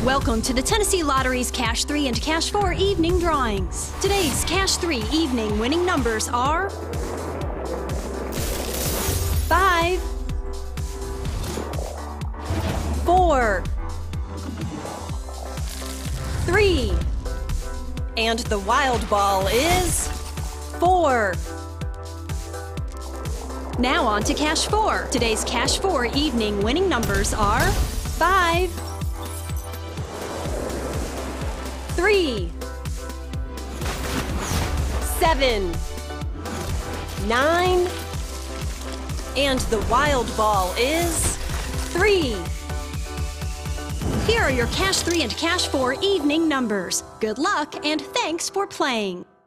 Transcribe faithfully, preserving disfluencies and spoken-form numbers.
Welcome to the Tennessee Lottery's Cash three and Cash four evening drawings. Today's Cash three evening winning numbers are five, four, three, and the wild ball is four. Now on to Cash four. Today's Cash four evening winning numbers are five, three, seven, nine, and the wild ball is three. Here are your Cash three and Cash four evening numbers. Good luck and thanks for playing.